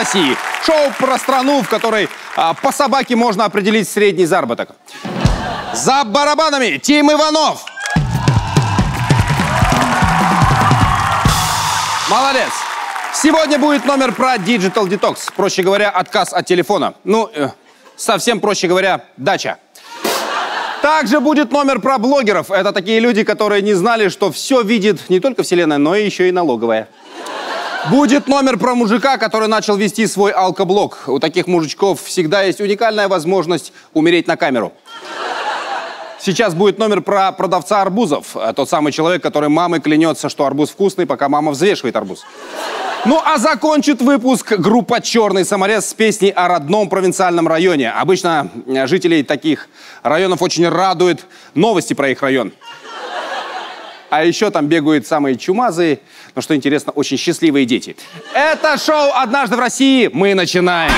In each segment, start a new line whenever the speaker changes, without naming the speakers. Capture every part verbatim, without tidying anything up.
России». Шоу про страну, в которой а, по собаке можно определить средний заработок. За барабанами Тим Иванов. Молодец. Сегодня будет номер про Digital Detox. Проще говоря, отказ от телефона. Ну, э, совсем проще говоря, дача. Также будет номер про блогеров. Это такие люди, которые не знали, что все видит не только Вселенная, но и еще и налоговая. Будет номер про мужика, который начал вести свой алкоблог. У таких мужичков всегда есть уникальная возможность умереть на камеру. Сейчас будет номер про продавца арбузов. Тот самый человек, который мамой клянется, что арбуз вкусный, пока мама взвешивает арбуз. Ну, а закончит выпуск группа «Черный саморез» с песней о родном провинциальном районе. Обычно жителей таких районов очень радуют новости про их район. А еще там бегают самые чумазые, но, что интересно, очень счастливые дети. Это шоу «Однажды в России». Мы начинаем.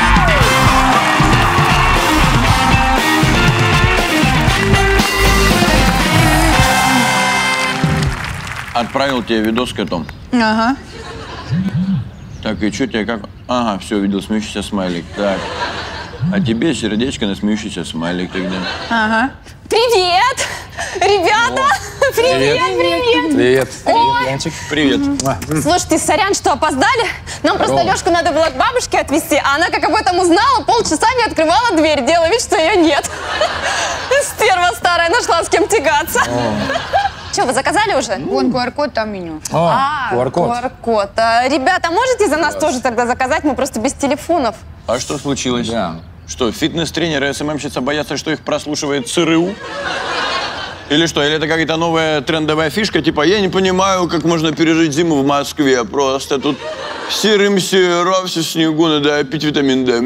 Отправил тебе видос к этому.
Ага.
Так, и что тебе как? Ага, все, видел смеющийся смайлик. Так. А тебе сердечко на смеющийся смайлик тогда.
Ага.
Привет! Ребята!
О,
привет, привет!
Привет.
Ой.
Янчик.
Привет.
Слушайте, сорян, что опоздали. Нам просто
Здорово.
Лёшку надо было к бабушке отвезти, а она, как об этом узнала, полчаса не открывала дверь, делала вид, что ее нет. Стерва старая, нашла с кем тягаться. Что, вы заказали уже?
Вон ку ар код, там меню.
А,
ку ар код.
ку ар код. А, ребята, можете за нас тоже тогда заказать? Мы просто без телефонов.
А что случилось?
Да.
Что, фитнес-тренеры и эс эм эм-щица боятся, что их прослушивает цэ эр у? Или что? Или это какая-то новая трендовая фишка? Типа, я не понимаю, как можно пережить зиму в Москве. Просто тут серым сера, все снегу, надо пить витамин Д.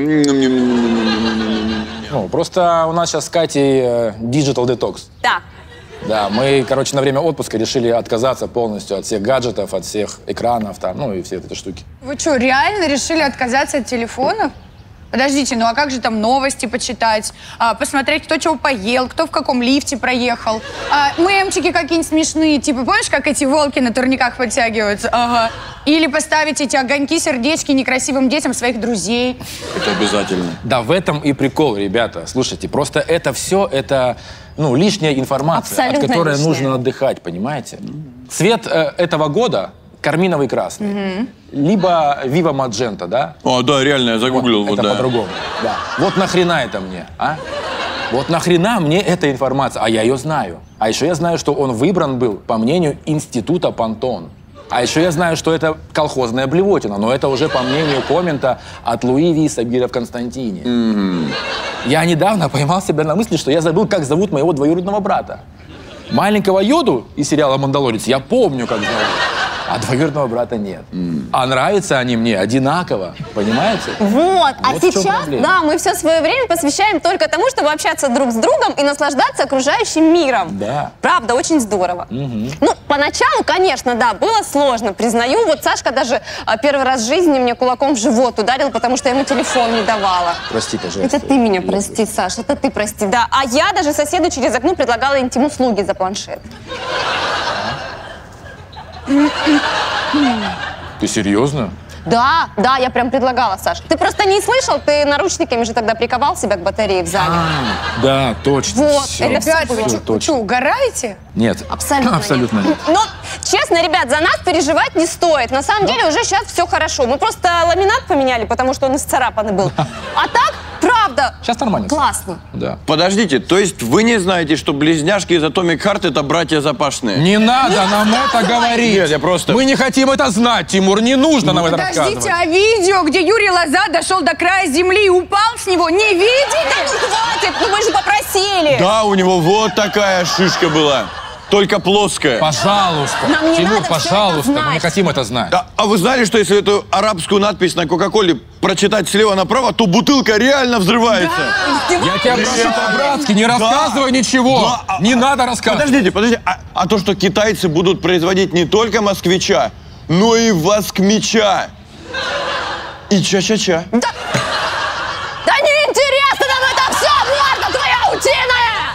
Ну, просто у нас сейчас с Катей э, Digital Detox.
Да.
Да, мы, короче, на время отпуска решили отказаться полностью от всех гаджетов, от всех экранов, там, ну и все эти штуки.
Вы что, реально решили отказаться от телефонов? Подождите, ну а как же там новости почитать, а, посмотреть, кто чего поел, кто в каком лифте проехал, а, мемчики какие-нибудь смешные, типа, помнишь, как эти волки на турниках подтягиваются? Ага. Или поставить эти огоньки, сердечки некрасивым детям своих друзей.
Это обязательно.
Да, в этом и прикол, ребята. Слушайте, просто это все, это, ну, лишняя информация,
Абсолютно
от которой
лишняя.
нужно отдыхать, понимаете? Цвет э, этого года карминовый красный, mm-hmm. либо Viva Magenta, да?
О, да, реально, я загуглил.
Вот,
Вот,
это
да.
по-другому. Да. Вот нахрена это мне, а? Вот нахрена мне эта информация? А я ее знаю. А еще я знаю, что он выбран был по мнению Института Пантон. А еще я знаю, что это колхозная блевотина, но это уже по мнению коммента от Луи Ви Сабира в Константине.
Mm-hmm.
Я недавно поймал себя на мысли, что я забыл, как зовут моего двоюродного брата. Маленького Йоду из сериала «Мандалорец» я помню, как зовут. А двоюродного брата нет. Mm. А нравятся они мне одинаково, понимаете?
Вот, а
Вот в чем
сейчас,
проблема.
да, мы все свое время посвящаем только тому, чтобы общаться друг с другом и наслаждаться окружающим миром.
Да.
Правда, очень здорово.
Угу.
Ну, поначалу, конечно, да, было сложно, признаю. Вот Сашка даже а, первый раз в жизни мне кулаком в живот ударил, потому что я ему телефон не давала.
Прости, пожалуйста.
Это ты меня прости, Саш, это ты прости, да. А я даже соседу через окно предлагала интим-услуги за планшет.
Ты серьезно?
Да, да, я прям предлагала, Саш. Ты просто не слышал, ты наручниками же тогда приковал себя к батарее в зале.
А, да, точно.
Вот,
Всё.
это
Ребят, вы
было.
что,
точно.
что, угораете?
Нет.
Абсолютно,
Абсолютно
нет.
нет.
Ну, честно, ребят, за нас переживать не стоит. На самом деле уже сейчас все хорошо. Мы просто ламинат поменяли, потому что он исцарапанный был. А так, правда,
Сейчас нормально.
классно.
Да.
Подождите, то есть вы не знаете, что близняшки из Atomic Heart это братья Запашные?
Не надо нам это говорить.
Нет, я просто...
Мы не хотим это знать, Тимур. Не нужно нам это
Подождите,
рассказывать.
а видео, где Юрий Лоза дошел до края земли и упал с него, не видели?
Да ну хватит, ну вы же попросили.
Да, у него вот такая шишка была. Только плоская.
Пожалуйста.
Нам не
Тимур,
надо всё это
пожалуйста. Мы не
знать.
хотим это знать.
А, а вы знали, что если эту арабскую надпись на Кока-Коле прочитать слева направо, то бутылка реально взрывается?
Я тебя прошу по-братски, не рассказывай ничего.
Да, а-
Не надо рассказывать.
Подождите, подождите. А, а то, что китайцы будут производить не только москвича, но и воскмича. И ча-ча-ча.
Да, да неинтересно нам это все, морда твоя утиная!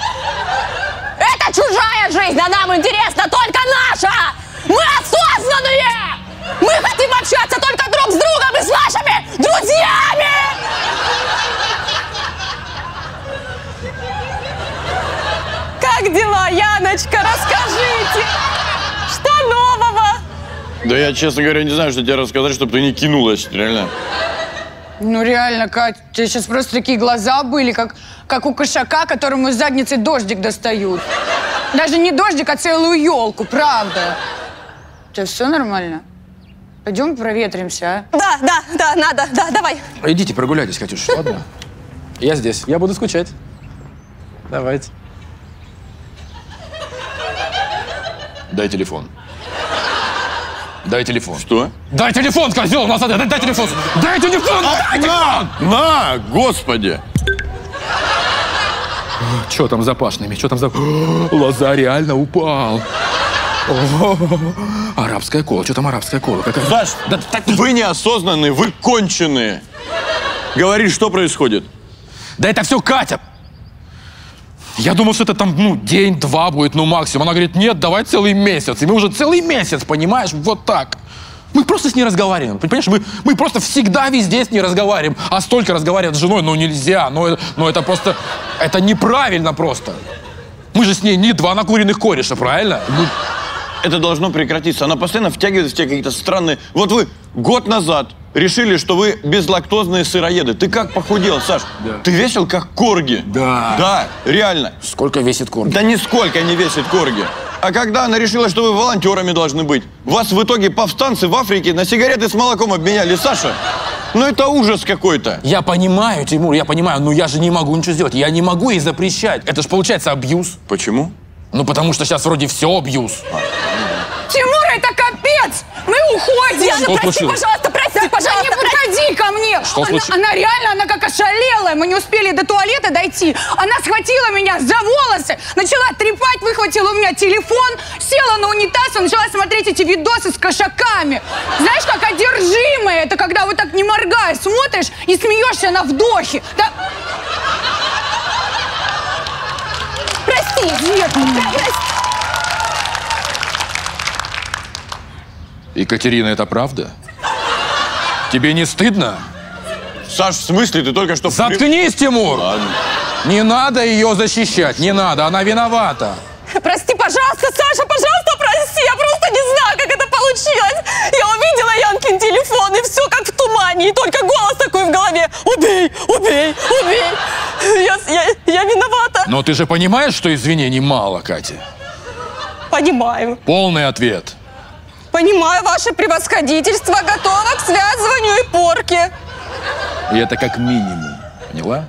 Это чужая жизнь, а нам интересна только наша! Мы осознанные! Мы хотим общаться только друг с другом и с вашими друзьями! Как дела, Яночка? Расскажите! Что нового?
Да я, честно говоря, не знаю, что тебе рассказать, чтобы ты не кинулась, реально.
Ну реально, Кать, у тебя сейчас просто такие глаза были, как, как у кошака, которому из задницы дождик достают. Даже не дождик, а целую елку, правда. У тебя все нормально? Пойдем проветримся, а?
Да, да, да, надо, да, давай.
Идите прогуляйтесь, Катюш, ладно? Я здесь, я буду скучать. Давайте. Дай телефон. Дай телефон.
Что?
Дай телефон, козел, назад, дай, дай телефон. Дай телефон, дай телефон.
На, господи!
Что там за пашнями? Что там за... Лоза реально упал. О, арабская кола. Что там арабская кола? Какая...
Саш,
да, да,
вы неосознанные, вы конченые. Говори, что происходит?
да это все Катя. Я думал, что это там, ну, день-два будет, ну, максимум. Она говорит, нет, давай целый месяц. И мы уже целый месяц, понимаешь, вот так. Мы просто с ней разговариваем, понимаешь? Мы, мы просто всегда везде с ней разговариваем. А столько разговаривать с женой, ну, нельзя. Ну, это, ну, это просто, это неправильно просто. Мы же с ней не два накуренных кореша, правильно? Ну,
Это должно прекратиться. Она постоянно втягивает в тебя какие-то странные... Вот вы год назад решили, что вы безлактозные сыроеды. Ты как похудел, Саш?
Да.
Ты весил как корги.
Да.
Да, реально.
сколько весит корги?
Да нисколько не весит корги. А когда она решила, что вы волонтерами должны быть, вас в итоге повстанцы в Африке на сигареты с молоком обменяли, Саша. Ну это ужас какой-то.
Я понимаю, Тимур, я понимаю, но я же не могу ничего сделать. Я не могу ей запрещать. Это же получается абьюз.
Почему?
Ну, потому что сейчас вроде все абьюз.
Тимур, это капец! Мы уходим!
Яна,
Что
прости,
случилось?
пожалуйста, прости,
Да
пожалуйста.
не подходи ко мне!
Что
она,
случилось?
она реально, она как ошалелая. Мы не успели до туалета дойти. Она схватила меня за волосы, начала трепать, выхватила у меня телефон, села на унитаз и начала смотреть эти видосы с кошаками. Знаешь, как одержимые. Это когда вот так не моргая смотришь и смеешься на вдохе. Да...
Прости,
Нет,
прости.
Екатерина, это правда? Тебе не стыдно?
Саш, в смысле? Ты только что...
Заткнись, Тимур!
Ладно.
Не надо ее защищать, не надо, она виновата.
Прости, пожалуйста, Саша, пожалуйста, прости. Я просто не знаю, как это получилось. Я увидела Янкин телефон, и все как в тумане. И только голос такой в голове. Убей, убей, убей. Я, я, я виновата.
Но ты же понимаешь, что извинений мало, Катя?
Понимаю.
Полный ответ.
Понимаю ваше превосходительство. Готова к связыванию и порке.
И это как минимум. Поняла?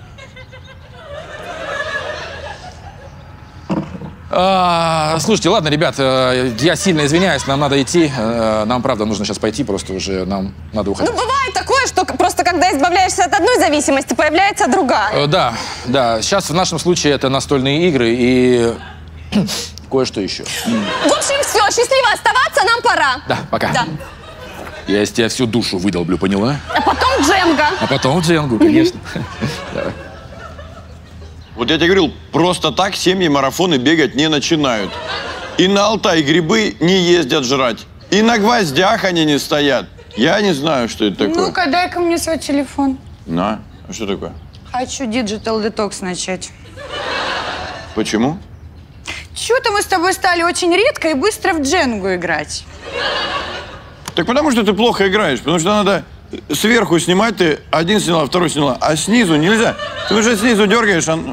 А, слушайте, ладно, ребят, э, я сильно извиняюсь, нам надо идти. Э, Нам, правда, нужно сейчас пойти, просто уже нам надо уходить.
Ну, бывает такое, что просто когда избавляешься от одной зависимости, появляется другая.
Э, Да, да, сейчас в нашем случае это настольные игры и кое-что еще.
В общем, все, счастливо оставаться, нам пора.
Да, пока.
Да.
Я из тебя всю душу выдолблю, поняла?
А потом Дженга.
А потом в Дженгу, конечно. Давай.
Вот я тебе говорил, просто так семьи марафоны бегать не начинают. И на Алтай грибы не ездят жрать. И на гвоздях они не стоят. Я не знаю, что это такое.
Ну-ка, дай-ка мне свой телефон.
На, а что такое?
Хочу Digital Detox начать.
Почему?
Чего-то мы с тобой стали очень редко и быстро в Дженгу играть.
Так потому что ты плохо играешь, потому что надо сверху снимать, ты один сняла, второй сняла, а снизу нельзя. Ты уже снизу дергаешь, а...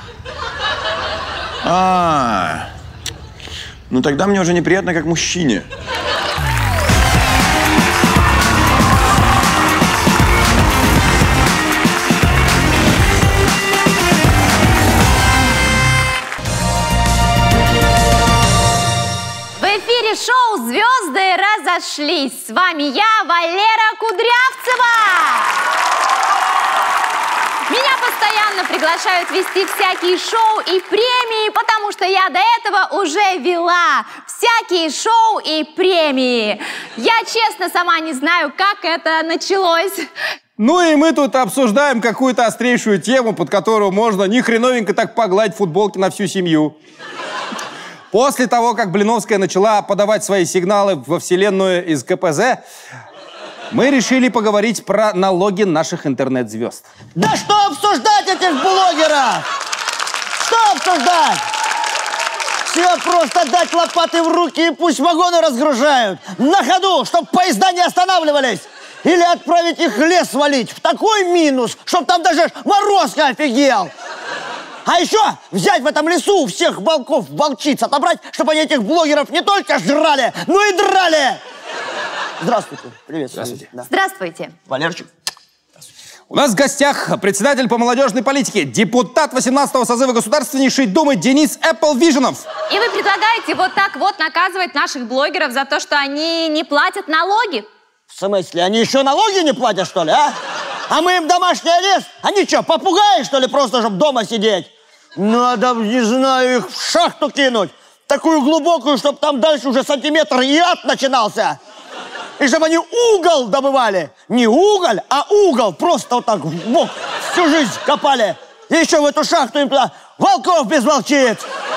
А, ну тогда мне уже неприятно, как мужчине.
В эфире шоу «Звезды разошлись». С вами я, Валера Кудрявцева. Меня постоянно приглашают вести всякие шоу и премии, потому что я до этого уже вела всякие шоу и премии. Я, честно, сама не знаю, как это началось.
Ну и мы тут обсуждаем какую-то острейшую тему, под которую можно ни хреновенько так погладить футболки на всю семью. После того, как Блиновская начала подавать свои сигналы во вселенную из ка пэ зэ, мы решили поговорить про налоги наших интернет-звезд.
Да что обсуждать этих блогеров? Что обсуждать? Все просто дать лопаты в руки и пусть вагоны разгружают. На ходу, чтобы поезда не останавливались. Или отправить их в лес валить. В такой минус, чтобы там даже Морозко офигел. А еще взять в этом лесу всех волков, волчиц, отобрать, чтобы они этих блогеров не только жрали, но и драли. Здравствуйте. Привет.
Здравствуйте.
Да.
Здравствуйте.
Валерчик.
У нас в гостях председатель по молодежной политике, депутат восемнадцатого созыва Государственнейшей Думы Денис Эпплвиженов.
И вы предлагаете вот так вот наказывать наших блогеров за то, что они не платят налоги?
В смысле, они еще налоги не платят, что ли, а? А мы им домашний арест? Они что, попугаи, что ли, просто, чтобы дома сидеть? Надо, не знаю, их в шахту кинуть. Такую глубокую, чтобы там дальше уже сантиметр и ад начинался. И чтобы они угол добывали. Не уголь, а угол. Просто вот так в бок всю жизнь копали. И еще в эту шахту им туда волков без волчиц.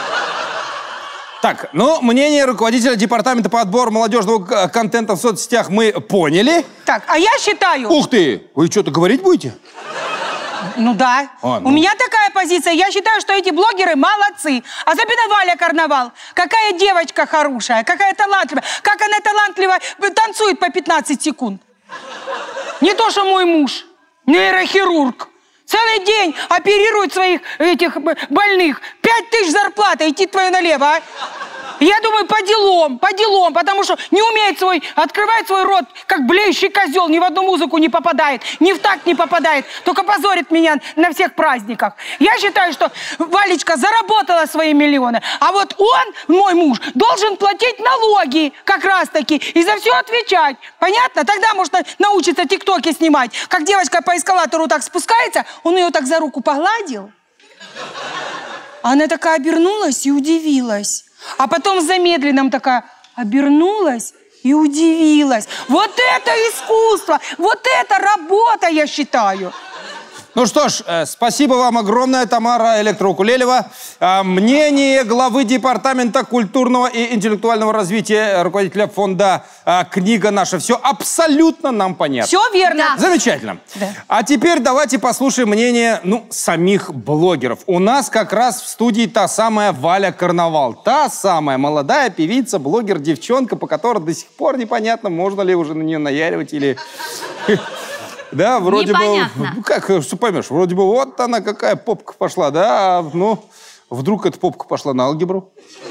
Так, ну, мнение руководителя департамента по отбору молодежного контента в соцсетях мы поняли.
Так, а я считаю...
Ух ты! Вы что-то говорить будете?
Ну да.
А, ну.
У меня такая позиция. Я считаю, что эти блогеры молодцы. Особенно Валя Карнавал. Какая девочка хорошая, какая талантливая. Как она талантливо танцует по пятнадцать секунд. Не то, что мой муж. Нейрохирург. Целый день оперирует своих этих больных. Пять тысяч зарплата, идти твою налево, а? Я думаю, по делам, по делам, потому что не умеет свой, открывает свой рот, как блеющий козел, ни в одну музыку не попадает, ни в такт не попадает, только позорит меня на всех праздниках. Я считаю, что Валечка заработала свои миллионы, а вот он, мой муж, должен платить налоги как раз-таки и за все отвечать. Понятно? Тогда можно научиться тиктоки снимать. Как девочка по эскалатору так спускается, он ее так за руку погладил. Она такая обернулась и удивилась. А потом в замедленном такая обернулась и удивилась. Вот это искусство, вот это работа, я считаю.
Ну что ж, э, спасибо вам огромное, Тамара Электроукулелева. Э, мнение главы Департамента культурного и интеллектуального развития, руководителя фонда э, «Книга наша». Все абсолютно нам понятно.
Все верно.
Да.
Замечательно.
Да.
А теперь давайте послушаем мнение, ну, самих блогеров. У нас как раз в студии та самая Валя Карнавал. Та самая молодая певица, блогер, девчонка, по которой до сих пор непонятно, можно ли уже на нее наяривать или... Да, вроде
Непонятно.
бы, как, что поймешь, вроде бы вот она какая попка пошла, да, а, ну, вдруг эта попка пошла на алгебру.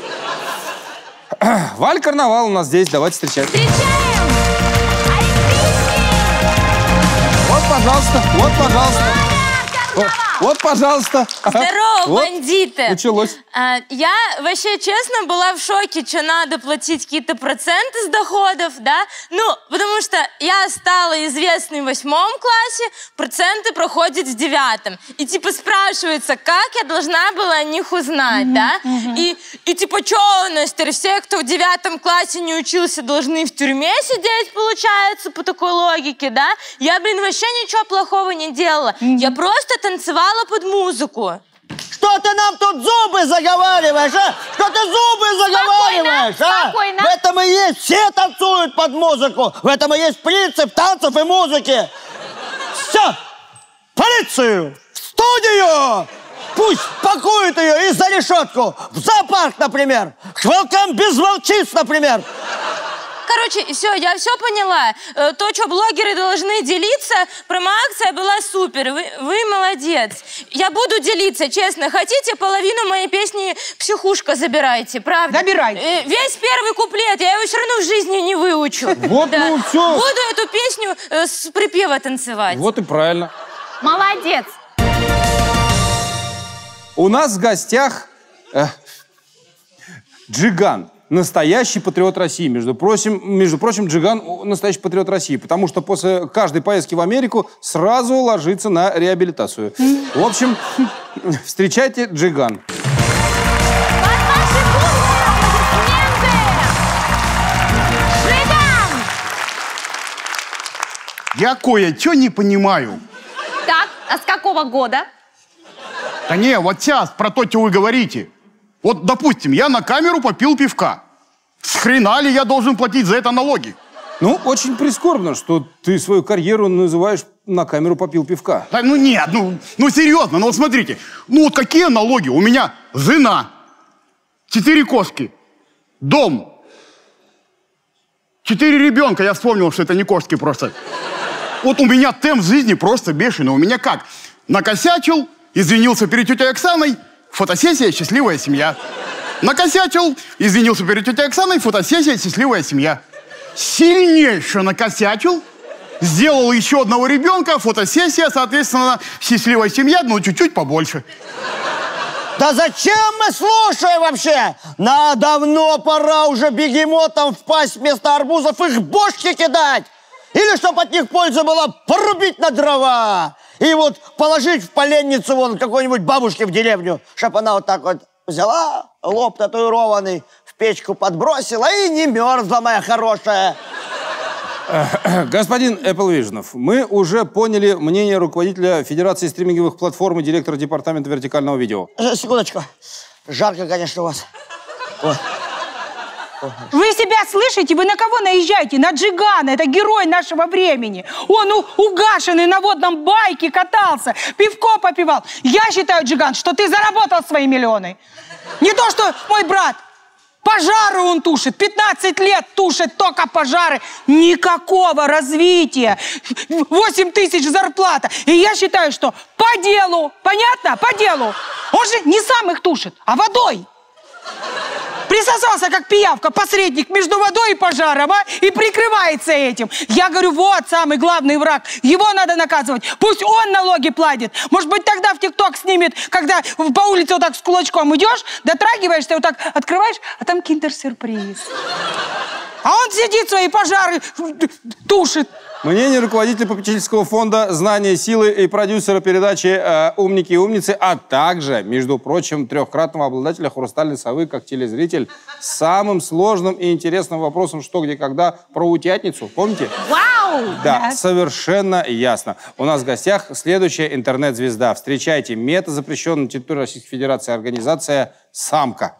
Валь Карнавал у нас здесь, давайте встречать.
Встречаем!
Вот, пожалуйста, вот, пожалуйста. Вот, вот, пожалуйста.
Здорово,
Вот,
бандиты!
началось.
А, я вообще, честно, была в шоке, что надо платить какие-то проценты с доходов, да? Ну, потому что я стала известной в восьмом классе, проценты проходят в девятом. И типа спрашивается, как я должна была о них узнать, да? И, и типа, что у нас теперь все, кто в девятом классе не учился, должны в тюрьме сидеть, получается, по такой логике, да? Я, блин, вообще ничего плохого не делала. Я просто танцевала под музыку.
Что ты нам тут зубы заговариваешь, а? Что ты зубы заговариваешь, а?
Спокойно.
В этом и есть, все танцуют под музыку. В этом и есть принцип танцев и музыки. Все, полицию, в студию. Пусть пакуют ее и за решетку. В зоопарк, например. К волкам без волчиц, например.
Короче, все, я все поняла. Э, То, что блогеры должны делиться, промо-акция была супер. Вы, вы молодец. Я буду делиться, честно. Хотите, половину моей песни «Психушка» забирайте, правда?
Забирай.
Э, Весь первый куплет, я его все равно в жизни не выучу.
Вот, ну, всё.
Буду эту песню э, с припева танцевать.
Вот и правильно.
Молодец!
У нас в гостях э, Джиган. Настоящий патриот России. Между прочим, между прочим, Джиган настоящий патриот России, потому что после каждой поездки в Америку сразу ложится на реабилитацию. В общем, встречайте Джиган.
Под ваши бурные аплодисменты! Джиган!
Я кое-что не понимаю.
Так, а с какого года?
Да не, вот сейчас про то, что вы говорите. Вот, допустим, я на камеру попил пивка. С хрена ли я должен платить за это налоги?
Ну, очень прискорбно, что ты свою карьеру называешь на камеру попил пивка.
Да, ну нет, ну, ну серьезно, ну вот смотрите. Ну вот какие налоги? У меня жена, четыре кошки, дом, четыре ребенка. Я вспомнил, что это не кошки просто. Вот у меня темп жизни просто бешеный. У меня как? Накосячил, извинился перед тетей Оксаной, фотосессия, счастливая семья. Накосячил, извинился перед тетей Оксаной, фотосессия, счастливая семья. Сильнейше накосячил, сделал еще одного ребенка, фотосессия, соответственно, счастливая семья, ну, чуть-чуть побольше.
Да зачем мы слушаем вообще? На давно пора уже бегемотам впасть вместо арбузов, их бошки кидать. Или, чтобы от них польза была, порубить на дрова. И вот положить в поленницу вон какой-нибудь бабушке в деревню, чтобы она вот так вот взяла, лоб татуированный, в печку подбросила и не мерзла, моя хорошая.
Господин Эпплвижнов, мы уже поняли мнение руководителя Федерации стриминговых платформ и директора департамента вертикального видео.
Секундочку. Жарко, конечно, у вас. Ой.
Вы себя слышите? Вы на кого наезжаете? На Джигана. Это герой нашего времени. Он у, угашенный на водном байке катался, пивко попивал. Я считаю, Джиган, что ты заработал свои миллионы. Не то, что мой брат. Пожары он тушит. пятнадцать лет тушит только пожары. Никакого развития. восемь тысяч зарплата. И я считаю, что по делу. Понятно? По делу. Он же не сам их тушит, а водой. Присосался, как пиявка, посредник между водой и пожаром, а? И прикрывается этим. Я говорю, вот самый главный враг. Его надо наказывать. Пусть он налоги платит. Может быть, тогда в ТикТок снимет, когда по улице вот так с кулачком идешь, дотрагиваешься, вот так открываешь, а там киндер-сюрприз. А он сидит, свои пожары тушит.
Мнение руководителя попечительского фонда «Знания, силы» и продюсера передачи э, «Умники и умницы», а также, между прочим, трехкратного обладателя «Хрустальной совы» как телезритель с самым сложным и интересным вопросом «Что, где, когда» про утятницу. Помните?
Вау!
Да, совершенно ясно. У нас в гостях следующая интернет-звезда. Встречайте, мета, запрещенная на территории Российской Федерации организация «Самка».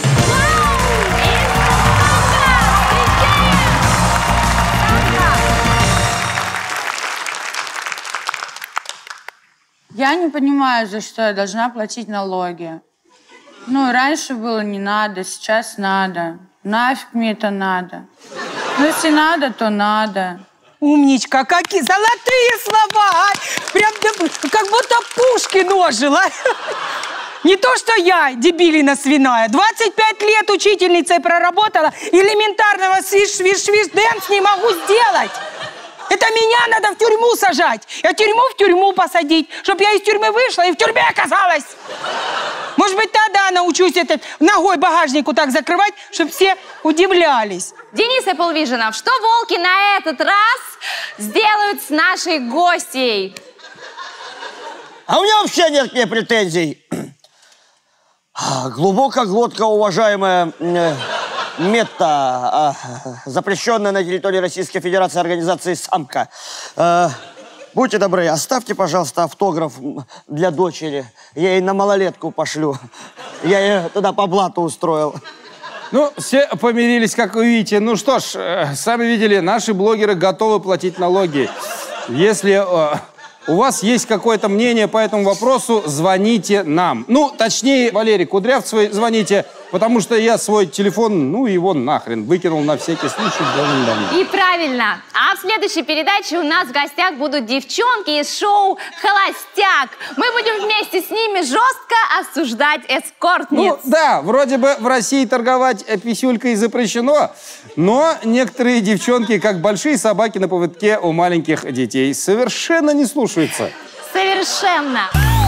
Я не понимаю, за что я должна платить налоги. Ну, раньше было не надо, сейчас надо. Нафиг мне это надо. Ну, если надо, то надо.
Умничка, какие золотые слова, а? Прям как будто Пушкин ожил, а? Не то, что я, дебилина свиная. двадцать пять лет учительницей проработала, элементарного свиш-свиш-свиш-дэнс не могу сделать. Это меня надо в тюрьму сажать, а тюрьму в тюрьму посадить, чтобы я из тюрьмы вышла и в тюрьме оказалась. Может быть, тогда научусь этот ногой багажнику так закрывать, чтобы все удивлялись.
Денис Эпплвижнов, что волки на этот раз сделают с нашей гостьей?
А у меня вообще нет к ней претензий. Глубокая глотка, уважаемая э, мета, э, запрещенная на территории Российской Федерации организации «Самка». Э, будьте добры, оставьте, пожалуйста, автограф для дочери. Я ей на малолетку пошлю. Я ее туда по блату устроил.
Ну, все помирились, как вы видите. Ну что ж, э, сами видели, наши блогеры готовы платить налоги. Если э, у вас есть какое-то мнение по этому вопросу, звоните нам. Ну, точнее, Валерий Кудрявцевой звоните, потому что я свой телефон, ну, его нахрен выкинул на всякий случай давно-давно.
И правильно. А в следующей передаче у нас в гостях будут девчонки из шоу «Холостяк». Мы будем вместе с ними жестко осуждать эскортниц.
Ну, да, вроде бы в России торговать писюлькой запрещено, но некоторые девчонки, как большие собаки на поводке у маленьких детей, совершенно не слушаются.
Совершенно.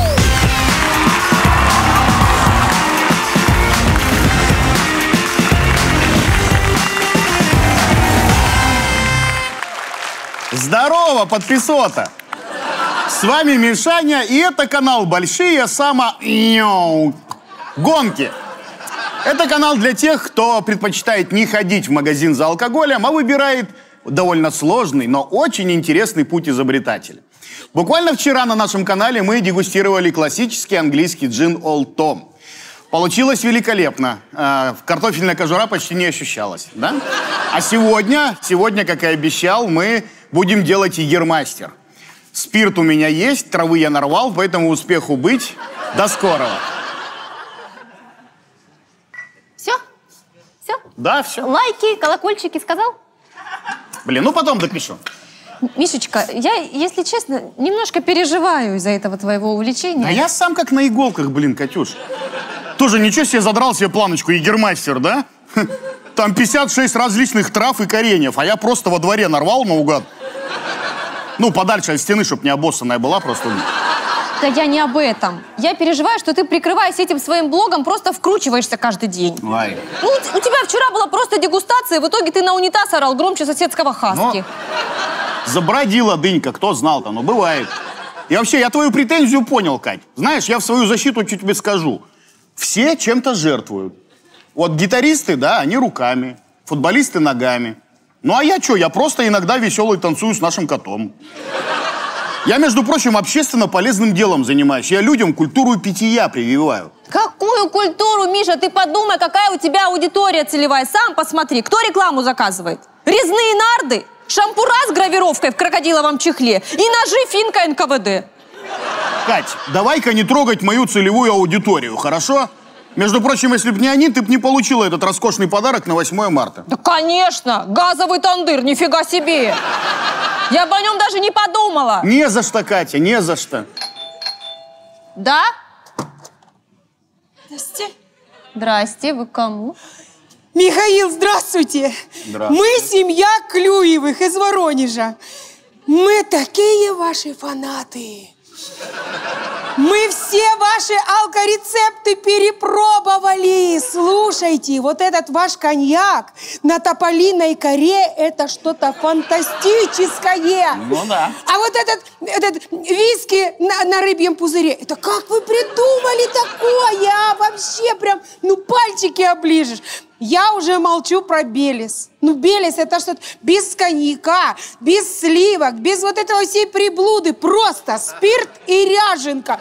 Здорово, подписота! С вами Мишаня, и это канал «Большие само... гонки». Это канал для тех, кто предпочитает не ходить в магазин за алкоголем, а выбирает довольно сложный, но очень интересный путь изобретателя. Буквально вчера на нашем канале мы дегустировали классический английский джин Old Tom. Получилось великолепно. Э, картофельная кожура почти не ощущалась, да? А сегодня, сегодня, как и обещал, мы будем делать егермастер. Спирт у меня есть, травы я нарвал, поэтому успеху быть. До скорого.
Все? Все?
Да, все.
Лайки, колокольчики сказал?
Блин, ну потом допишу.
Мишечка, я, если честно, немножко переживаю из-за этого твоего увлечения.
А я сам как на иголках, блин, Катюш. Тоже ничего себе задрал себе планочку егермастер, да? Там пятьдесят шесть различных трав и кореньев, а я просто во дворе нарвал наугад. Ну, подальше от стены, чтобы не обоссанная была просто.
Да я не об этом. Я переживаю, что ты, прикрываясь этим своим блогом, просто вкручиваешься каждый день.
Ай.
Ну, у тебя вчера была просто дегустация, и в итоге ты на унитаз орал громче соседского хаски.
Но... Забродила дынька, кто знал-то, ну бывает. И вообще, я твою претензию понял, Кать. Знаешь, я в свою защиту чуть тебе скажу. Все чем-то жертвуют. Вот гитаристы, да, они руками, футболисты ногами. Ну а я что, я просто иногда веселый танцую с нашим котом. Я, между прочим, общественно полезным делом занимаюсь. Я людям культуру питья прививаю.
Какую культуру, Миша? Ты подумай, какая у тебя аудитория целевая. Сам посмотри, кто рекламу заказывает? Резные нарды, шампура с гравировкой в крокодиловом чехле и ножи финка эн ка вэ дэ.
Кать, давай-ка не трогать мою целевую аудиторию, хорошо? Между прочим, если бы не они, ты бы не получила этот роскошный подарок на восьмое марта.
Да, конечно! Газовый тандыр, нифига себе! Я бы о нем даже не подумала.
Не за что, Катя, не за что.
Да?
Здрасте.
Здрасте, вы к кому?
Михаил, здравствуйте.
Здравствуйте.
Мы семья Клюевых из Воронежа. Мы такие ваши фанаты. Мы все ваши алкорецепты перепробовали. Слушайте, вот этот ваш коньяк на тополиной коре – это что-то фантастическое.
Ну да.
А вот этот, этот виски на, на рыбьем пузыре – это как вы придумали такое? А вообще прям, ну, пальчики оближешь. Я уже молчу про Белес. Ну, Белес – это что-то без коньяка, без сливок, без вот этого всей приблуды. Просто спирт и ряженка.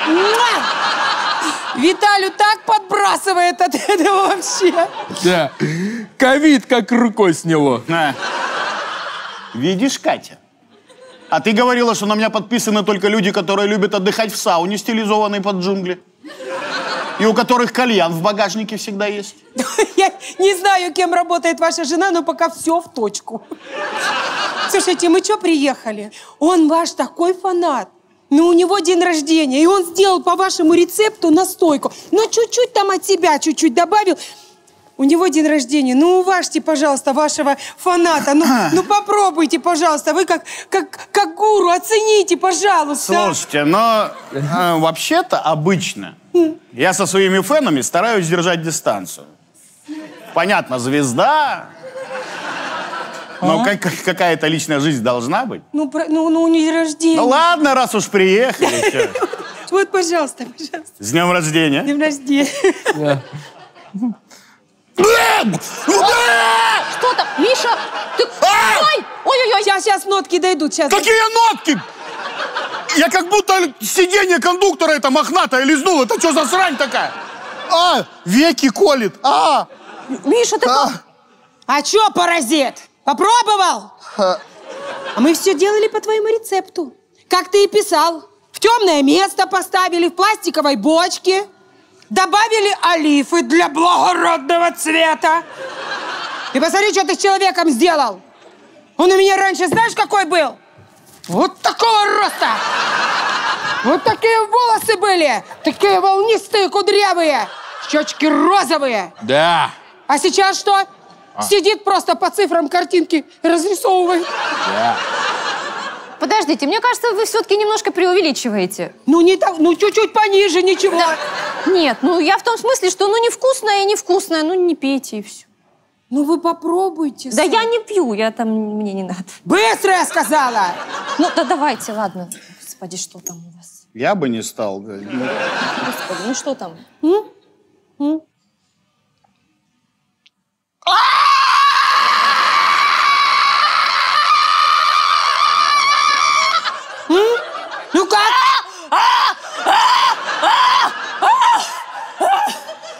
Муа! Виталю так подбрасывает от этого вообще.
Да, ковид как рукой сняло.
А. Видишь, Катя? А ты говорила, что на меня подписаны только люди, которые любят отдыхать в сауне, стилизованной под джунгли. И у которых кальян в багажнике всегда есть.
Я не знаю, кем работает ваша жена, но пока все в точку. Слушайте, мы что приехали? Он ваш такой фанат. Ну, у него день рождения, и он сделал по вашему рецепту настойку. Но чуть-чуть там от себя, чуть-чуть добавил. У него день рождения. Ну, уважьте, пожалуйста, вашего фаната. Ну, ну попробуйте, пожалуйста. Вы как, как, как гуру, оцените, пожалуйста.
Слушайте, но э, вообще-то обычно я со своими фенами стараюсь держать дистанцию. Понятно, звезда, но
А?
как, как, какая-то личная жизнь должна быть.
Ну, про, ну, ну, у него день рождения.
Ну ладно, раз уж приехали. чё.
Вот, пожалуйста, пожалуйста.
С днем рождения.
Днем рождения.
Что там? Миша, ты... Ой! Ой-ой-ой!
Сейчас, сейчас нотки дойдут, сейчас.
Какие нотки? Я как будто сиденье кондуктора это мохнатое лизнул. Это что за срань такая? А, веки колет. А.
Миша, ты
а.
как?
А чё, паразит? Попробовал?
А.
А мы все делали по твоему рецепту. Как ты и писал. В темное место поставили, в пластиковой бочке. Добавили олифы для благородного цвета. И посмотри, что ты с человеком сделал. Он у меня раньше, знаешь, какой был? Вот такого роста. Вот такие волосы были. Такие волнистые, кудрявые. Щечки розовые.
Да.
А сейчас что? А. Сидит просто по цифрам картинки и разрисовывает.
Да.
Подождите, мне кажется, вы все-таки немножко преувеличиваете.
Ну, не так, ну, чуть-чуть пониже, ничего.
Да. Нет, ну, я в том смысле, что ну невкусное и невкусное, ну, не пейте и все.
Ну, вы попробуйте.
Да
сами.
я не пью, я там, мне не надо.
Быстро, я сказала!
Ну, да давайте, ладно. Господи, что там у вас?
Я бы не стал.
Господи, ну что там?
М? М? М? Ну как?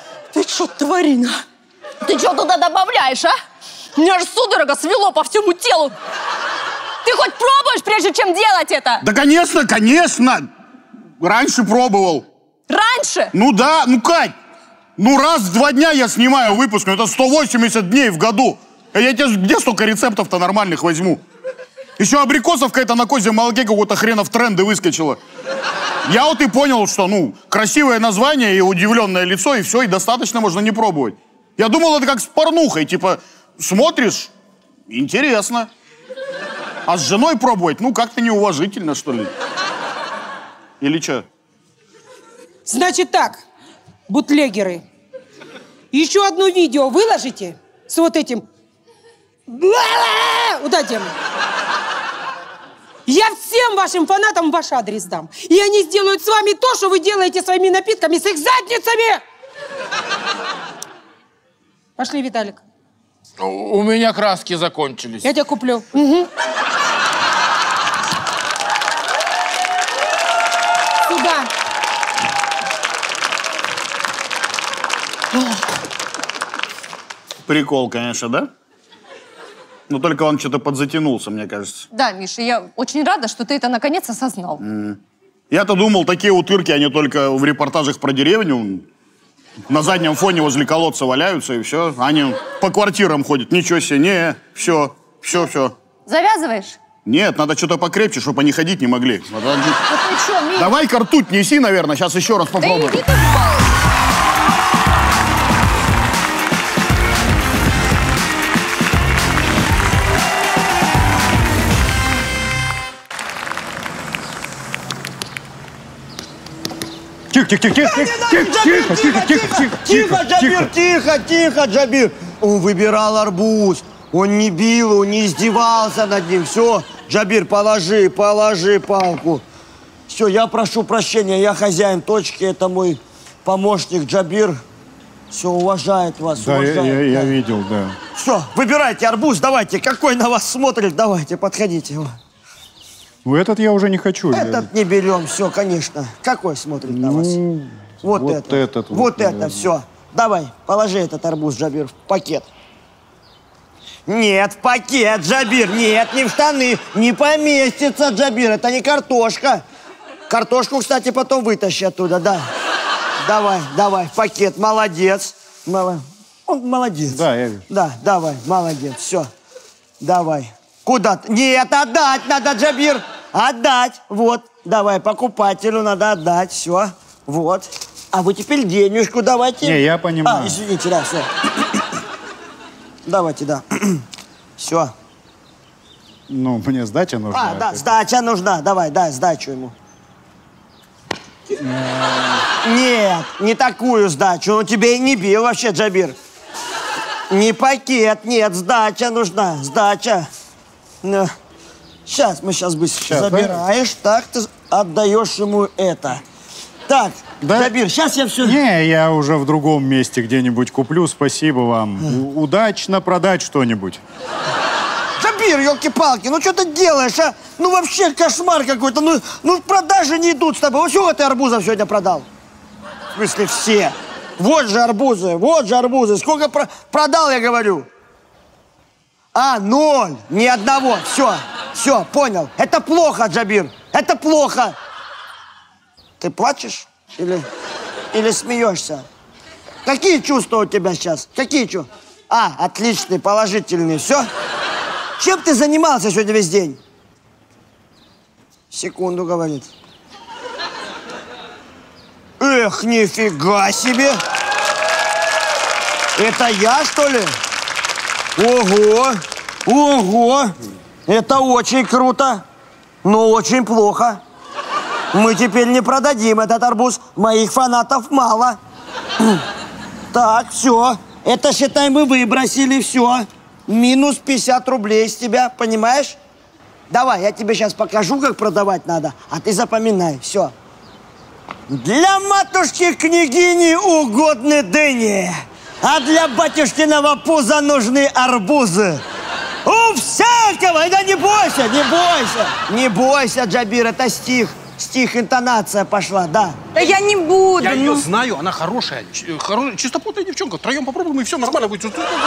Марина, ты что туда добавляешь, а? Меня же судорога свело по всему телу. Ты хоть пробуешь, прежде чем делать это?
Да, конечно, конечно. Раньше пробовал.
Раньше?
Ну да, ну Кать, ну раз в два дня я снимаю выпуск, ну это сто восемьдесят дней в году. А я тебе где столько рецептов-то нормальных возьму? Еще абрикосовка это на козьем молоке какого-то хрена в тренды выскочила. Я вот и понял, что, ну, красивое название и удивленное лицо, и все, и достаточно, можно не пробовать. Я думал, это как с порнухой, типа, смотришь, интересно. А с женой пробовать, ну, как-то неуважительно, что ли. Или что?
Значит так, бутлегеры, еще одно видео выложите с вот этим... Вот этим. Я всем вашим фанатам ваш адрес дам. И они сделают с вами то, что вы делаете своими напитками с их задницами. Пошли, Виталик.
У меня краски закончились.
Я тебя куплю. Угу. Сюда.
Прикол, конечно, да? Но только он что-то подзатянулся, мне кажется.
Да, Миша, я очень рада, что ты это наконец осознал.
Mm. Я-то думал, такие утырки, они только в репортажах про деревню. На заднем фоне возле колодца валяются, и все. Они по квартирам ходят. Ничего себе, не, все, все, все.
Завязываешь?
Нет, надо что-то покрепче, чтобы они ходить не могли.
Да ты что, Миша?
Давай-ка ртуть неси, наверное, сейчас еще раз попробуем.
Да иди ты в пол.
Тихо, тихо, тихо, тихо, тихо, тихо, тихо, тихо,
Тихо, Джабир, тихо, тихо, Джабир. Он выбирал арбуз. Он не бил, он не издевался над ним. Все, Джабир, положи, положи палку. Все, я прошу прощения, я хозяин точки, это мой помощник Джабир. Все, уважает вас,
да,
уважает.
Я, я, я видел, да.
Все, выбирайте арбуз, давайте. Какой на вас смотрит, давайте, подходите.
Ну, этот я уже не хочу.
Этот я... не берем, все, конечно. Какой смотрит на вас?
Ну,
вот,
вот
этот.
этот.
Вот,
вот
это, все. Давай, положи этот арбуз, Джабир, в пакет. Нет, в пакет, Джабир, нет, не в штаны. Не поместится, Джабир, это не картошка. Картошку, кстати, потом вытащи оттуда, да. Давай, давай, в пакет, молодец. Мало... Он молодец.
Да, я вижу.
Да, давай, молодец, все. Давай. Куда? Нет, отдать надо, Джабир. Отдать. Вот. Давай, покупателю надо отдать. Все. Вот. А вы теперь денежку давайте.
Не, я понимаю.
А, извините, да, все. Давайте, да. Все.
Ну, мне сдача нужна.
А, да, сдача нужна. Давай, дай сдачу ему. Нет, не такую сдачу. Он тебе и не бил вообще, Джабир. Не пакет, нет, сдача нужна. Сдача. Ну, сейчас, мы сейчас быстро сейчас, забираешь, да? Так, ты отдаешь ему это. Так, да? Джабир, сейчас я все...
Не, я уже в другом месте где-нибудь куплю, спасибо вам. У удачно продать что-нибудь.
Джабир, елки-палки, ну что ты делаешь, а? Ну вообще кошмар какой-то, ну, ну продажи не идут с тобой. Вот сколько ты арбузов сегодня продал? В смысле все? Вот же арбузы, вот же арбузы. Сколько про продал, я говорю? А, ноль, ни одного. Все, все, понял. Это плохо, Джабир, это плохо. Ты плачешь или, или смеешься? Какие чувства у тебя сейчас? Какие чувства? А, отличные, положительные, все? Чем ты занимался сегодня весь день? Секунду, говорит. Эх, нифига себе! Это я, что ли? Ого! Ого! Это очень круто, но очень плохо. Мы теперь не продадим этот арбуз. Моих фанатов мало. Так, все. Это, считай, мы выбросили, все. Минус пятьдесят рублей с тебя, понимаешь? Давай, я тебе сейчас покажу, как продавать надо, а ты запоминай, все. Для матушки-княгини угодны дыни, а для батюшкиного пуза нужны арбузы. У всякого, да не бойся, не бойся. Не бойся, Джабир, это стих. стих, интонация пошла, да.
Да я не буду.
Я
ну.
ее знаю, она хорошая, ч- хоро- чистоплотная девчонка. Втроем попробуем, и все нормально будет.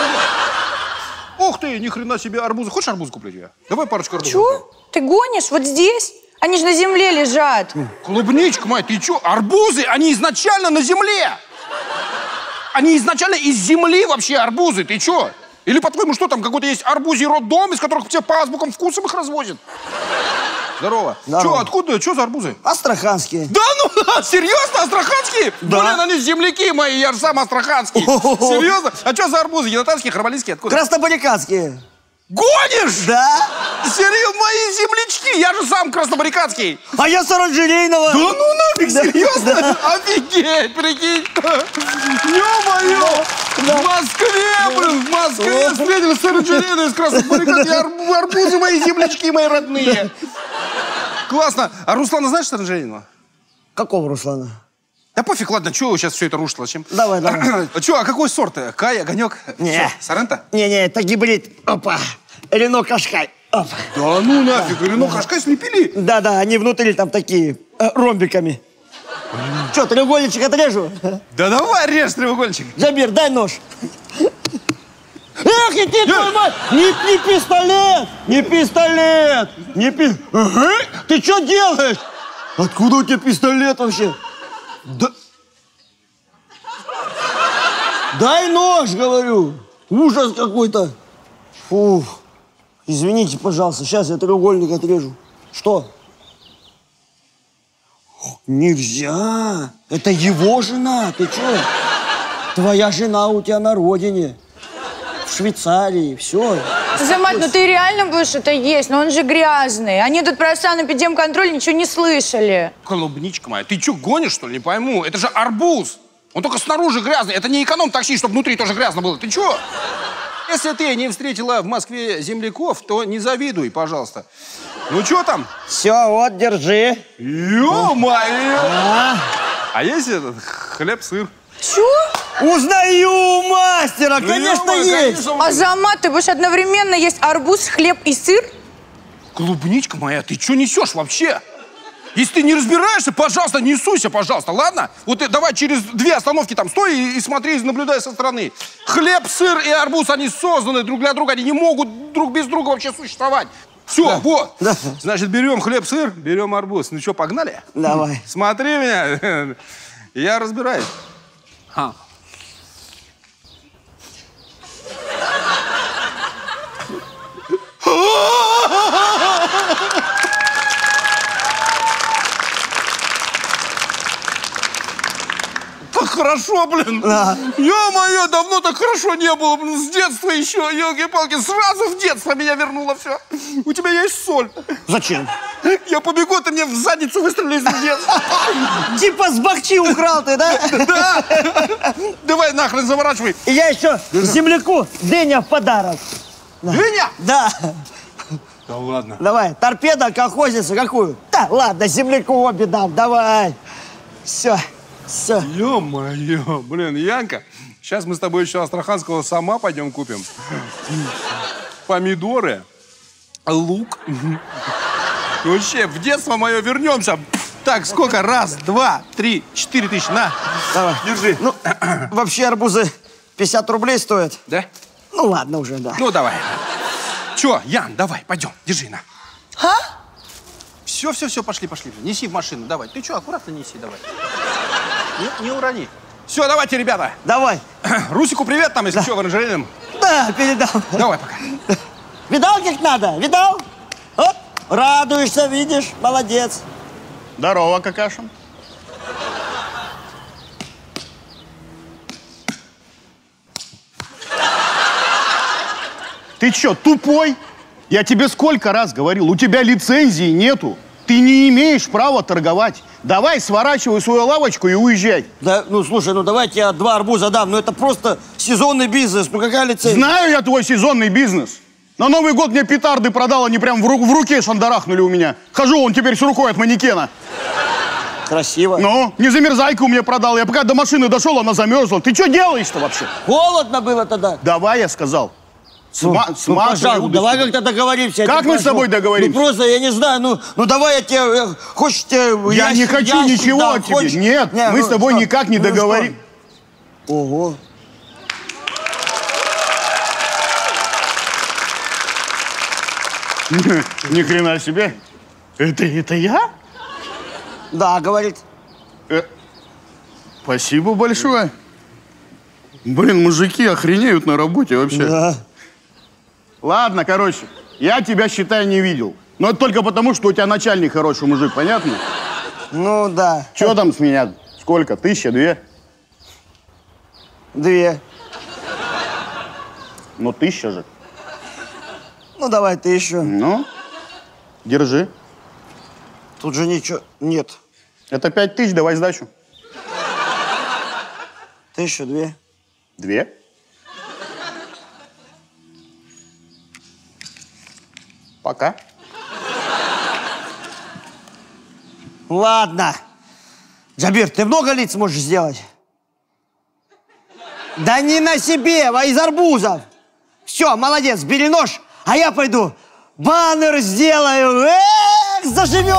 Ух ты, ни хрена себе арбузы. Хочешь арбуз куплю тебе? Давай парочку арбузов.
Чё? Ты гонишь? Вот здесь? Они же на земле лежат.
Клубничка, мать, ты чё? Арбузы, они изначально на земле. Они изначально из земли вообще арбузы, ты чё? Или, по-твоему, что там, какой-то есть арбузий роддом, из которых все по азбукам вкусам их развозят? Здорово.
Здорово.
Чё, откуда, чё за арбузы?
Астраханские.
Да ну, серьезно, астраханские?
Да.
Блин, они земляки мои, я же сам астраханский. Серьезно? А что за арбузы? Янатарские, харбалийские, откуда?
Краснобарикадские.
Гонишь?
Да.
Серьезно, мои землячки, я же сам краснобарикадский.
А я с оранжерейного.
Да ну нафиг,
Да.
серьезно?
Да.
Офигеть, прикинь. Ё-моё, в Москве, блин, в Москве встретились с оранжерейной из краснобарикадки. Арб- Арбузы мои, землячки мои родные. Классно. А Руслана знаешь оранжерейного?
Какого Руслана?
Да пофиг, ладно, чего сейчас все это рушит? Зачем?
Давай, давай.
А что, а какой сорт? Кай, Огонек?
Не.
Что, Соренто?
Не-не, это гибрид. Опа. Рено Кашкай. Опа.
Да ну нафиг, Рено Кашкай слепили.
Да-да, они внутри там такие, э, ромбиками. Че, треугольничек отрежу?
Да давай режь треугольничек.
Джабир, дай нож. Эх, иди, твою мать! Не, не пистолет! Не пистолет! Не пи... Ага. Ты что делаешь? Откуда у тебя пистолет вообще? Да... Дай нож, говорю. Ужас какой-то. Фух. Извините, пожалуйста, сейчас я треугольник отрежу. Что? Нельзя. Это его жена. Ты что? Твоя жена у тебя на родине. В Швейцарии. Все.
Замат, ну ты реально будешь это есть? Но он же грязный. Они тут про санэпидемконтроль ничего не слышали.
Клубничка моя, ты что, гонишь, что ли? Не пойму. Это же арбуз. Он только снаружи грязный. Это не эконом-такси, чтобы внутри тоже грязно было. Ты что? Если ты не встретила в Москве земляков, то не завидуй, пожалуйста. Ну что там?
Все, вот, держи.
Ё-моё!
А?
А есть этот хлеб-сыр?
Чё?
Узнаю мастера, конечно,
Ё-моё,
есть.
конечно.
Азамат, ты будешь одновременно есть арбуз, хлеб и сыр?
Клубничка моя, ты что несешь вообще? Если ты не разбираешься, пожалуйста, не суйся, пожалуйста, ладно? Вот ты давай через две остановки там стой и, и смотри, наблюдай со стороны. Хлеб, сыр и арбуз, они созданы друг для друга, они не могут друг без друга вообще существовать. Все, да. Вот. Да. Значит, берем хлеб, сыр, берем арбуз. Ну что, погнали?
Давай.
Смотри меня, я разбираюсь. Ха. Так хорошо, блин.
Да.
Ё-моё, давно так хорошо не было, блин, с детства еще, ёлки-палки, сразу в детство меня вернуло все. У тебя есть соль.
Зачем?
Я побегу, ты мне в задницу выстрелишь в детство.
Типа с бахчи украл ты, да?
Да. Давай нахрен заворачивай.
И я еще земляку дыня в подарок.
Дыня?
Да.
Да ладно.
Давай, торпеда, колхозница какую? Да, ладно, земляку обе дам, давай. Все, все.
Ё-моё, блин, Янка, сейчас мы с тобой еще астраханского сама пойдем купим. Помидоры, лук. Вообще, в детство мое вернемся. Так, сколько? Раз, два, три, четыре тысячи. На,
Давай.
держи.
Ну, вообще арбузы пятьдесят рублей стоят.
Да?
Ну ладно уже, да.
Ну, давай. Че, Ян, давай, пойдем, держи, на.
А?
Все, все, все, пошли, пошли. Неси в машину, давай. Ты что, аккуратно неси, давай. Не, не урони. Все, давайте, ребята.
Давай.
Русику привет там, если
Да.
что, в оранжерейном.
Да, передам.
Давай, пока.
Видал, как надо? Видал? Вот, радуешься, видишь, молодец.
Здорово, какаша. Ты чё, тупой? Я тебе сколько раз говорил, у тебя лицензии нету. Ты не имеешь права торговать. Давай сворачивай свою лавочку и уезжай.
Да, ну слушай, ну давайте я два арбуза дам. Ну это просто сезонный бизнес. Ну какая лицензия?
Знаю я твой сезонный бизнес. На Новый год мне петарды продал, они прям в, ру в руке шандарахнули у меня. Хожу он теперь с рукой от манекена.
Красиво.
Ну, не замерзайку мне продал. Я пока до машины дошел, она замерзла. Ты что делаешь-то вообще?
Холодно было тогда.
Давай, я сказал. Сма
Ну,
сматывай
пожалуйста,
удочки.
давай как-то договоримся. я
Как
тебя
мы с
прошу.
тобой договоримся?
Ну просто, я не знаю, ну, ну давай я тебе, э, хочешь тебе
Я
ящик-
не хочу
ящик
ничего
дам,
от тебя.
хочешь?
Нет,
Не,
мы
ну
с тобой
что?
никак не
Ну что?
договорим.
Ого.
Ни хрена себе. Это, это я?
Да, говорит.
Э, спасибо большое. Блин, мужики охренеют на работе вообще.
Да.
Ладно, короче, я тебя, считай, не видел. Но это только потому, что у тебя начальник хороший мужик, понятно?
Ну да.
Че там с меня? Сколько? Тысяча, две?
Две.
Ну, тысяча же.
Ну давай ты еще.
Ну, держи.
Тут же ничего нет.
Это пять тысяч, давай сдачу.
Тысячу, две.
Две? Пока.
Ладно. Джабир, ты много лиц можешь сделать? Да не на себе, а из арбузов. Все, молодец, бери нож, а я пойду баннер сделаю. Эх, заживет!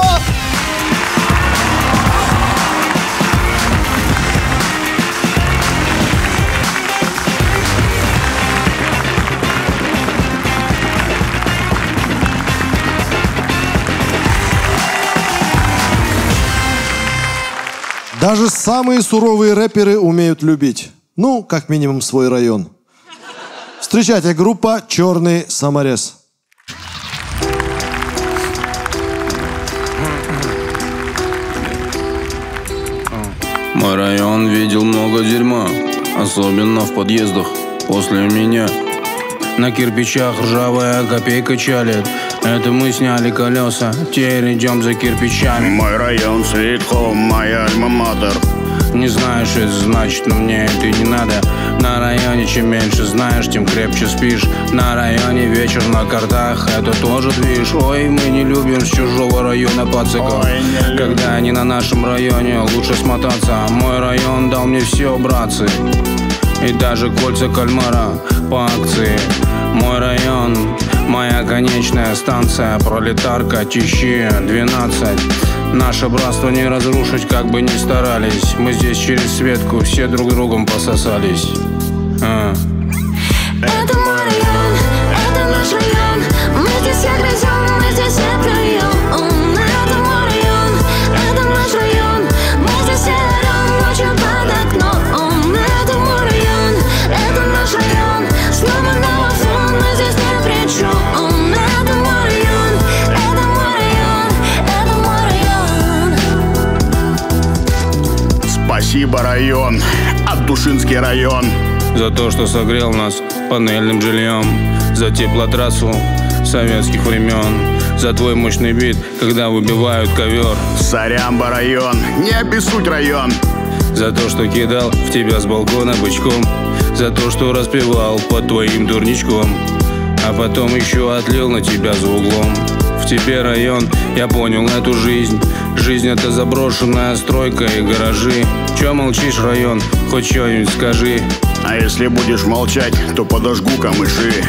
Даже самые суровые рэперы умеют любить. Ну, как минимум, свой район. Встречайте, группа «Черный саморез».
Мой район видел много дерьма, особенно в подъездах после меня. На кирпичах ржавая копейка чалит. Это мы сняли колеса, теперь идем за кирпичами.
Мой район, Sweet Home, моя альма-матер.
Не знаешь, это значит, но мне это и не надо. На районе чем меньше знаешь, тем крепче спишь. На районе вечер на картах, это тоже движ. Ой, мы не любим с чужого района пациков. Когда они на нашем районе, лучше смотаться. Мой район дал мне все, братцы. И даже кольца кальмара по акции. Мой район, моя конечная станция. Пролетарка, Тищи, двенадцать. Наше братство не разрушить, как бы ни старались. Мы здесь через Светку все друг другом пососались. а.
Это мой район, это наш район. Мы здесь все грызем, мы здесь все плюем. Это мой район, это наш район. Мы здесь все орем ночью под окном. Это мой район, это наш район. Сломанного фон, мы здесь ни при чем. Это мой район, это мой район, это мой район.
Спасибо, район. Отдушинский район.
За то, что согрел нас панельным жильем. За теплотрассу советских времен. За твой мощный бит, когда выбивают ковер.
Сорямба, район. Не обессудь, район.
За то, что кидал в тебя с балкона бычком. За то, что распевал под твоим дурничком. А потом еще отлил на тебя за углом. В тебе, район, я понял эту жизнь. Жизнь — это заброшенная стройка и гаражи. Че молчишь, район? Хоть что-нибудь скажи.
А если будешь молчать, то подожгу камыши.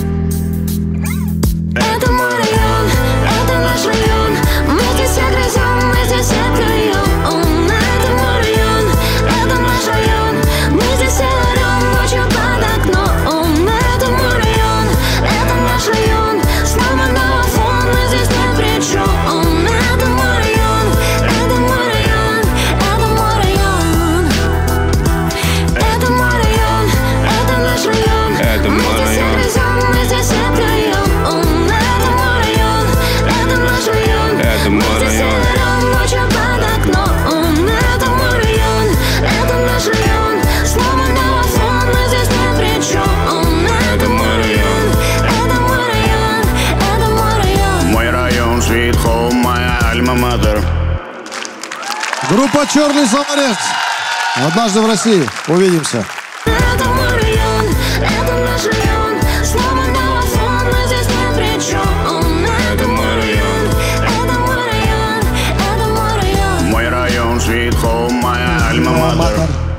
Это мой район, это наш район. Мы здесь все грызем, мы здесь все плюем. Это мой район, это наш район. Мы здесь все орем ночью под окном. Это мой район, это наш район. Сломанного фон, мы здесь ни при чем. Это мой район, это мой район, это мой район. Это мой район, это наш район.
Это
Мы
мой
здесь все
район.
грызем, мы здесь все плюем. Это мой район, это наш район.
Это мой
Мы здесь все
район.
орем ночью под окном. Это мой район, это наш район. Сломанного фон, мы здесь ни при чем. Это мой район, это мой район, это мой район.
Мой район, Sweet Home, моя альма-матер.
Группа «Черный саморез». Однажды в России. Увидимся.
Это мой район, это наш район. Сломанного фон, мы здесь ни при чем. Это мой район, это мой район, это мой район.
Мой район, Sweet Home, моя альма-матер.